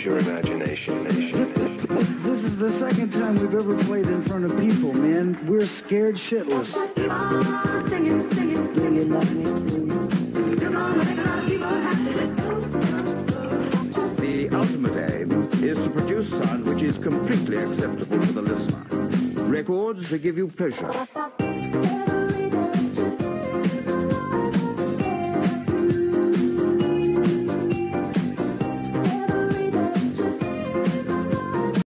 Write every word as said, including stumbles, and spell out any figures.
use your imagination. This is the second time we've ever played in front of people, man. We're scared shitless. Singing, singing, do you love me too? You're gonna make a lot of people happy. The ultimate aim is to produce sound which is completely acceptable to the listener. Records that give you pleasure.